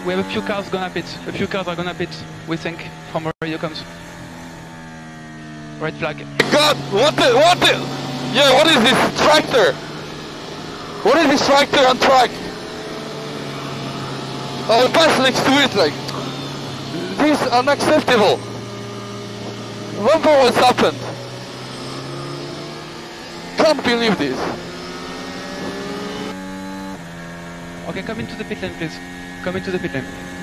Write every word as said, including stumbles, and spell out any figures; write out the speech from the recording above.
We have a few cars gonna pit. A few cars are gonna pit, we think, from where radio comes. Red flag. God, what the, what the, yeah, what is this tractor? What is this tractor on track? I will pass next to it, like, this is unacceptable. What has happened? Can't believe this. Okay, come into the pit lane, please. Come into the pit lane.